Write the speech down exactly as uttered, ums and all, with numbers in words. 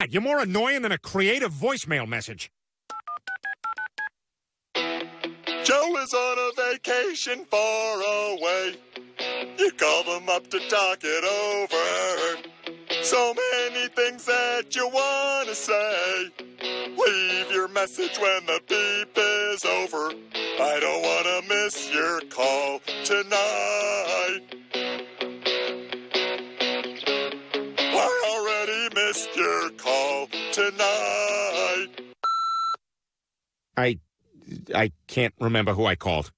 You're more annoying than a creative voicemail message. Joe is on a vacation far away. You call them up to talk it over. So many things that you want to say. Leave your message when the beep is over. I don't want to miss your call tonight. I already missed your call tonight. I... I can't remember who I called.